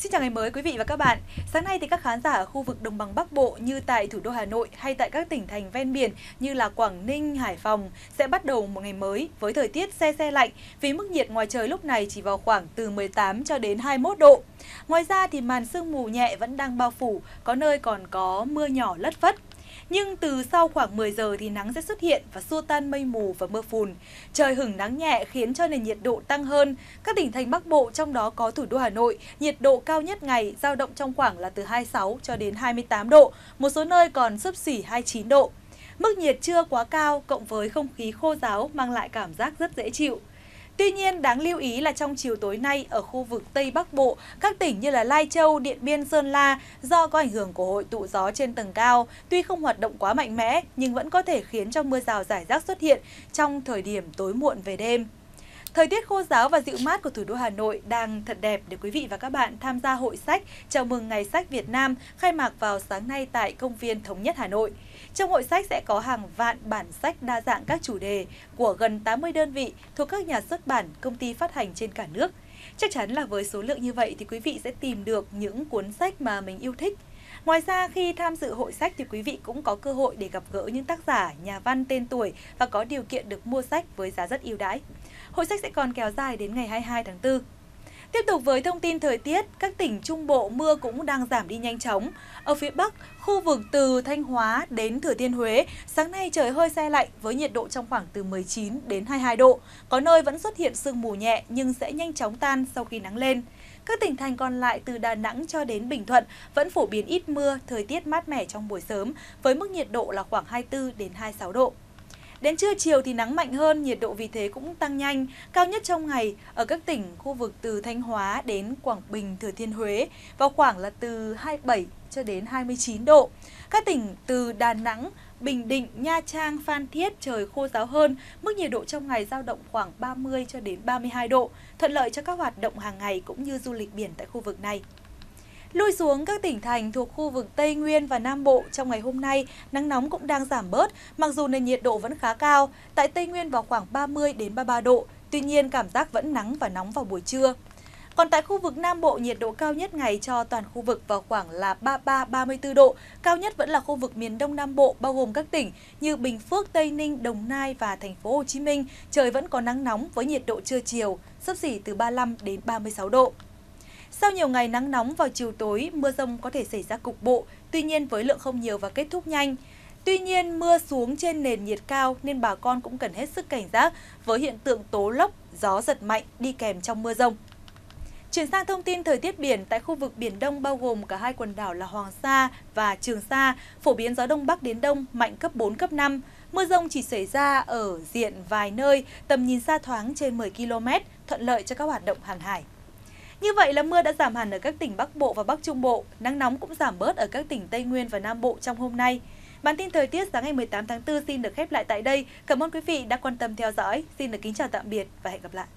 Xin chào ngày mới quý vị và các bạn. Sáng nay thì các khán giả ở khu vực Đồng bằng Bắc Bộ như tại thủ đô Hà Nội hay tại các tỉnh thành ven biển như là Quảng Ninh, Hải Phòng sẽ bắt đầu một ngày mới với thời tiết se lạnh vì mức nhiệt ngoài trời lúc này chỉ vào khoảng từ 18 cho đến 21 độ. Ngoài ra thì màn sương mù nhẹ vẫn đang bao phủ, có nơi còn có mưa nhỏ lất phất. Nhưng từ sau khoảng 10 giờ thì nắng sẽ xuất hiện và xua tan mây mù và mưa phùn. Trời hửng nắng nhẹ khiến cho nền nhiệt độ tăng hơn. Các tỉnh thành Bắc Bộ trong đó có thủ đô Hà Nội, nhiệt độ cao nhất ngày dao động trong khoảng là từ 26 cho đến 28 độ, một số nơi còn xấp xỉ 29 độ. Mức nhiệt chưa quá cao cộng với không khí khô ráo mang lại cảm giác rất dễ chịu. Tuy nhiên, đáng lưu ý là trong chiều tối nay ở khu vực Tây Bắc Bộ, các tỉnh như là Lai Châu, Điện Biên, Sơn La do có ảnh hưởng của hội tụ gió trên tầng cao, tuy không hoạt động quá mạnh mẽ nhưng vẫn có thể khiến cho mưa rào rải rác xuất hiện trong thời điểm tối muộn về đêm. Thời tiết khô ráo và dịu mát của thủ đô Hà Nội đang thật đẹp để quý vị và các bạn tham gia hội sách chào mừng Ngày sách Việt Nam khai mạc vào sáng nay tại Công viên Thống nhất Hà Nội. Trong hội sách sẽ có hàng vạn bản sách đa dạng các chủ đề của gần 80 đơn vị thuộc các nhà xuất bản, công ty phát hành trên cả nước. Chắc chắn là với số lượng như vậy thì quý vị sẽ tìm được những cuốn sách mà mình yêu thích. Ngoài ra, khi tham dự hội sách thì quý vị cũng có cơ hội để gặp gỡ những tác giả, nhà văn tên tuổi và có điều kiện được mua sách với giá rất ưu đãi. Hội sách sẽ còn kéo dài đến ngày 22 tháng 4. Tiếp tục với thông tin thời tiết, các tỉnh Trung Bộ mưa cũng đang giảm đi nhanh chóng. Ở phía Bắc, khu vực từ Thanh Hóa đến Thừa Thiên Huế, sáng nay trời hơi se lạnh với nhiệt độ trong khoảng từ 19 đến 22 độ. Có nơi vẫn xuất hiện sương mù nhẹ nhưng sẽ nhanh chóng tan sau khi nắng lên. Các tỉnh thành còn lại từ Đà Nẵng cho đến Bình Thuận vẫn phổ biến ít mưa, thời tiết mát mẻ trong buổi sớm với mức nhiệt độ là khoảng 24 đến 26 độ. Đến trưa chiều thì nắng mạnh hơn, nhiệt độ vì thế cũng tăng nhanh. Cao nhất trong ngày ở các tỉnh khu vực từ Thanh Hóa đến Quảng Bình, Thừa Thiên Huế vào khoảng là từ 27 cho đến 29 độ. Các tỉnh từ Đà Nẵng, Bình Định, Nha Trang, Phan Thiết trời khô ráo hơn, mức nhiệt độ trong ngày dao động khoảng 30 cho đến 32 độ, thuận lợi cho các hoạt động hàng ngày cũng như du lịch biển tại khu vực này. Lui xuống các tỉnh thành thuộc khu vực Tây Nguyên và Nam Bộ trong ngày hôm nay, nắng nóng cũng đang giảm bớt, mặc dù nền nhiệt độ vẫn khá cao, tại Tây Nguyên vào khoảng 30 đến 33 độ, tuy nhiên cảm giác vẫn nắng và nóng vào buổi trưa. Còn tại khu vực Nam Bộ, nhiệt độ cao nhất ngày cho toàn khu vực vào khoảng là 33-34 độ, cao nhất vẫn là khu vực miền Đông Nam Bộ bao gồm các tỉnh như Bình Phước, Tây Ninh, Đồng Nai và thành phố Hồ Chí Minh, trời vẫn có nắng nóng với nhiệt độ trưa chiều xấp xỉ từ 35 đến 36 độ. Sau nhiều ngày nắng nóng vào chiều tối, mưa dông có thể xảy ra cục bộ, tuy nhiên với lượng không nhiều và kết thúc nhanh. Tuy nhiên, mưa xuống trên nền nhiệt cao nên bà con cũng cần hết sức cảnh giác với hiện tượng tố lốc, gió giật mạnh đi kèm trong mưa dông. Chuyển sang thông tin thời tiết biển, tại khu vực Biển Đông bao gồm cả hai quần đảo là Hoàng Sa và Trường Sa, phổ biến gió Đông Bắc đến Đông mạnh cấp 4, cấp 5. Mưa dông chỉ xảy ra ở diện vài nơi, tầm nhìn xa thoáng trên 10 km, thuận lợi cho các hoạt động hàng hải. Như vậy là mưa đã giảm hẳn ở các tỉnh Bắc Bộ và Bắc Trung Bộ, nắng nóng cũng giảm bớt ở các tỉnh Tây Nguyên và Nam Bộ trong hôm nay. Bản tin thời tiết sáng ngày 18 tháng 4 xin được khép lại tại đây. Cảm ơn quý vị đã quan tâm theo dõi. Xin được kính chào tạm biệt và hẹn gặp lại.